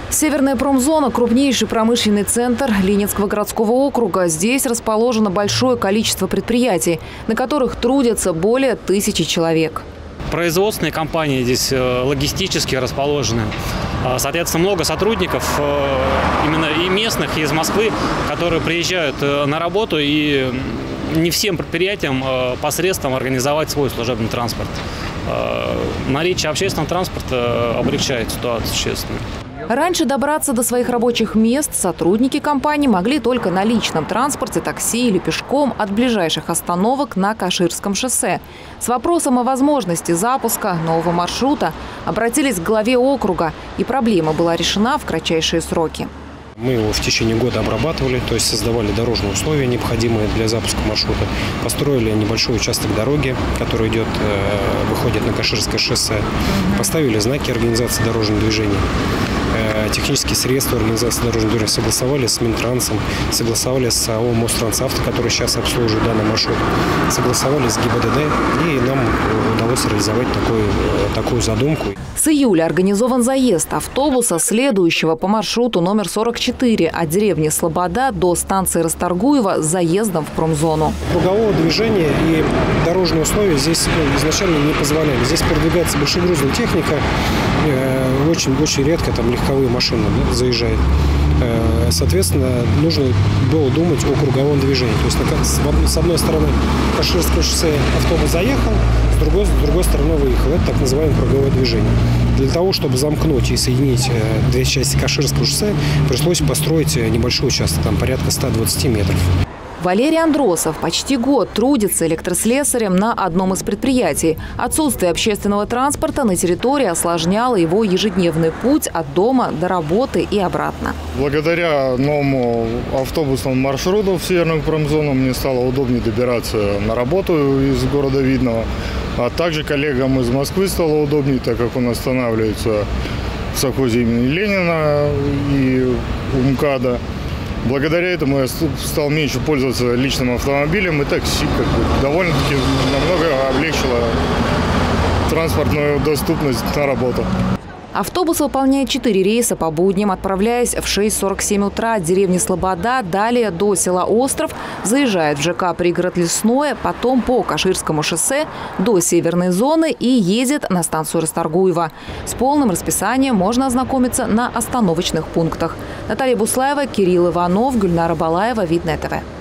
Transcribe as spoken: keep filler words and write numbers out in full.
Северная промзона – крупнейший промышленный центр Ленинского городского округа. Здесь расположено большое количество предприятий, на которых трудятся более тысячи человек. Производственные компании здесь логистически расположены. Соответственно, много сотрудников, именно и местных, и из Москвы, которые приезжают на работу, и не всем предприятиям посредством организовать свой служебный транспорт. Наличие общественного транспорта облегчает ситуацию, честно. Раньше добраться до своих рабочих мест сотрудники компании могли только на личном транспорте, такси или пешком от ближайших остановок на Каширском шоссе. С вопросом о возможности запуска нового маршрута обратились к главе округа, и проблема была решена в кратчайшие сроки. Мы его в течение года обрабатывали, то есть создавали дорожные условия, необходимые для запуска маршрута. Построили небольшой участок дороги, который идет, выходит на Каширское шоссе. Поставили знаки организации дорожного движения. Технические средства организации дорожного движения согласовали с Минтрансом, согласовали с АО «Мострансавто», который сейчас обслуживает данный маршрут, согласовали с ГИБДД, и нам удалось реализовать такую, такую задумку. С июля организован заезд автобуса, следующего по маршруту номер сорок четыре от деревни Слобода до станции Расторгуева с заездом в промзону. Кругового движения и дорожные условия здесь ну, изначально не позволяли. Здесь передвигается большегрузная техника, очень-очень редко там легковые машины да, заезжают. Соответственно, нужно было думать о круговом движении. То есть с одной стороны Каширское шоссе автобус заехал, с другой, с другой стороны выехал. Это так называемое круговое движение. Для того, чтобы замкнуть и соединить две части Каширского шоссе, пришлось построить небольшой участок, там порядка ста двадцати метров. Валерий Андросов почти год трудится электрослесарем на одном из предприятий. Отсутствие общественного транспорта на территории осложняло его ежедневный путь от дома до работы и обратно. Благодаря новому автобусному маршруту в Северную промзону мне стало удобнее добираться на работу из города Видного. А также коллегам из Москвы стало удобнее, так как он останавливается в совхозе имени Ленина и у МКАДа. Благодаря этому я стал меньше пользоваться личным автомобилем, и такси как бы довольно-таки намного облегчило транспортную доступность на работу. Автобус выполняет четыре рейса по будням, отправляясь в шесть сорок семь утра от деревни Слобода, далее до села Остров, заезжает в ЖК «Пригород Лесное», потом по Каширскому шоссе до северной зоны и едет на станцию Расторгуева. С полным расписанием можно ознакомиться на остановочных пунктах. Наталья Буслаева, Кирилл Иванов, Гульнара Балаева, Видное ТВ.